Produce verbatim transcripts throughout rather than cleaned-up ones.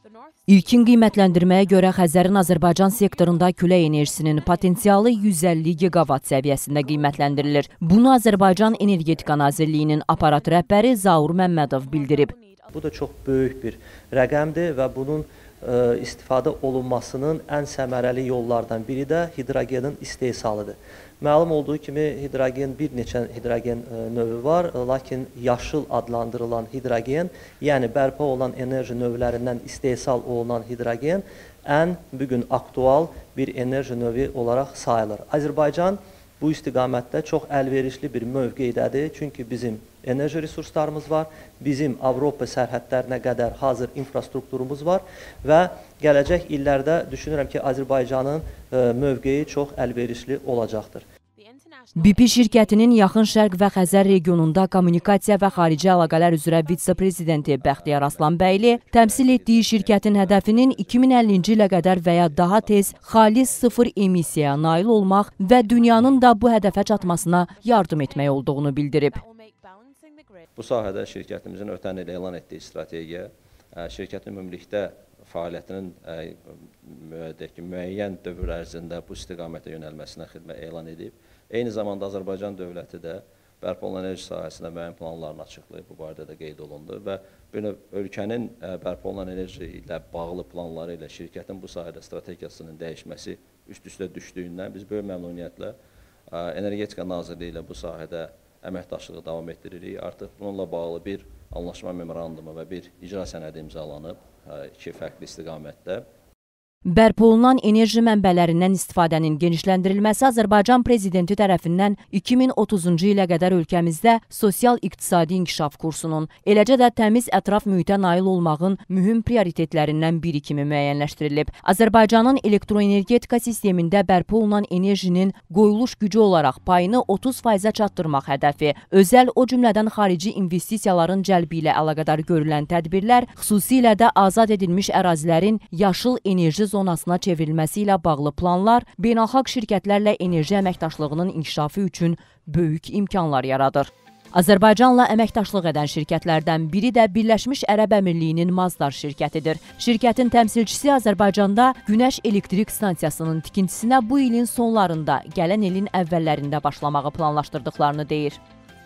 İlkin qiymətləndirməyə görə Xəzərin Azərbaycan sektorunda külək enerjisinin potensialı yüz əlli giqavat səviyyəsində qiymətləndirilir. Bunu Azərbaycan Energetika Nazirliyinin aparat rəhbəri Zaur Məmmədov bildirib. Bu da çox böyük bir rəqəmdir və bunun ə, istifadə olunmasının ən səmərəli yollardan biri də hidrogenin istehsalıdır. Məlum olduğu kimi hidrogen bir neçə hidrogen növü var, lakin yaşıl adlandırılan hidrogen, yəni bərpa olan enerji növlərindən istehsal olunan hidrogen ən bugün aktual bir enerji növü olaraq sayılır. Azərbaycan bu istiqamətdə çox əlverişli bir mövqeydədir, çünki bizim enerji resurslarımız var, bizim Avropa sərhədlərinə qədər hazır infrastrukturumuz var və gələcək illərdə düşünürəm ki, Azərbaycanın mövqeyi çox əlverişli olacaqdır. B P şirkətinin Yaxın Şərq və Xəzər regionunda kommunikasiya və xarici əlaqələr üzrə vitse-prezidenti Bəxtiyar Aslanbəyli təmsil etdiyi şirkətin hədəfinin iki min əllinci ilə qədər və ya daha tez xalis sıfır emissiyaya nail olmaq və dünyanın da bu hədəfə çatmasına yardım etmək olduğunu bildirib. Bu sahədə şirkətimizin ötən il elan etdiyi strategiya, şirkətin ümumilikdə fəaliyyətinin müəyyən dövr ərzində bu istiqamətə yönəlməsinə xidmət elan edib. Eyni zamanda Azərbaycan dövləti də bərpa olunan enerji sahəsində müəyyən planlarını açıqlayıb, bu barədə də qeyd olundu və ölkənin bərpa olunan enerji ilə bağlı planları ilə şirkətin bu sahədə strategiyasının dəyişməsi üst-üstə düşdüyündən biz böyük məmnuniyyətlə Energetika Nazirliyi ilə bu sahədə əməkdaşlığı davam etdiririk. Artıq bununla bağlı bir anlaşma memorandumu və bir icra sənədi imzalanıb iki fərqli istiqamətdə. Bərpa olunan enerji mənbələrindən istifadənin genişləndirilməsi Azərbaycan Prezidenti tərəfindən iki min otuzuncu ilə qədər ölkəmizdə sosial-iqtisadi inkişaf kursunun, eləcə də təmiz ətraf mühitə nail olmağın mühüm prioritetlərindən biri kimi müəyyənləşdirilib. Azərbaycanın elektroenergetika sistemində bərpa olunan enerjinin qoyuluş gücü olaraq payını otuz faiza çatdırmaq hədəfi, özəl o cümlədən xarici investisiyaların cəlbi ilə əlaqədar görülən tədbirlər, xüsusilə də azad edilmiş ərazilərin yaşıl enerji zonasına çevrilməsi ilə bağlı planlar beynəlxalq şirkətlərlə enerji əməkdaşlığının inkişafı üçün böyük imkanlar yaradır. Azərbaycanla əməkdaşlıq edən şirkətlərdən biri də Birləşmiş Ərəb Əmirliyinin Mazdar şirkətidir. Şirkətin təmsilçisi Azərbaycanda günəş elektrik stansiyasının tikintisinə bu ilin sonlarında, gələn ilin əvvəllərində başlamağı planlaşdırdıqlarını deyir.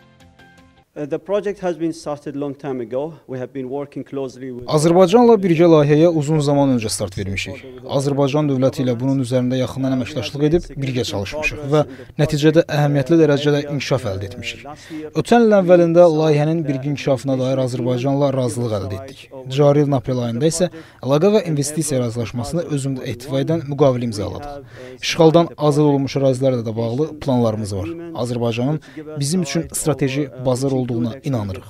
Azərbaycanla birgə layihəyə uzun zaman öncə start vermişik. Azərbaycan dövləti ilə bunun üzərində yaxından əməkdaşlıq edib birgə çalışmışıq və nəticədə əhəmiyyətli dərəcədə inkişaf əldə etmişik. Ötən il əvvəlində layihənin birgə inkişafına dair Azərbaycanla razılıq əldə etdik. Cari ilin aprel ayında isə əlaqə və investisiya razılaşmasını özündə ehtiva edən müqavilə imzaladıq. İşğaldan azad olunmuş ərazilərlə də bağlı planlarımız var. Azərbaycanın bizim üçün strateji bazar olduğuna inanırıq.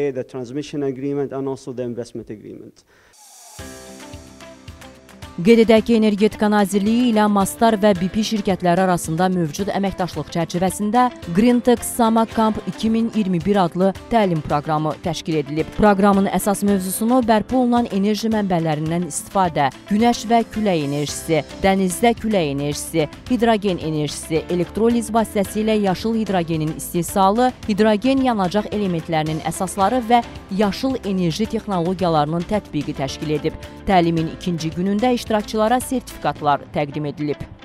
Qeyd edək ki, Energetika Nazirliyi ilə Mastar və B P şirkətləri arasında mövcud əməkdaşlıq çərçivəsində Greentech Summer Camp iki min iyirmi bir adlı təlim proqramı təşkil edilib. Proqramın əsas mövzusunu bərpa olunan enerji mənbələrindən istifadə, günəş və külək enerjisi, dənizdə külək enerjisi, hidrogen enerjisi, elektroliz vasitəsilə yaşıl hidrogenin istehsalı, hidrogen yanacaq elementlərinin əsasları və yaşıl enerji texnologiyalarının tətbiqi təşkil edib. Təlimin ikinci günündə iştirakçılara sertifikatlar təqdim edilib.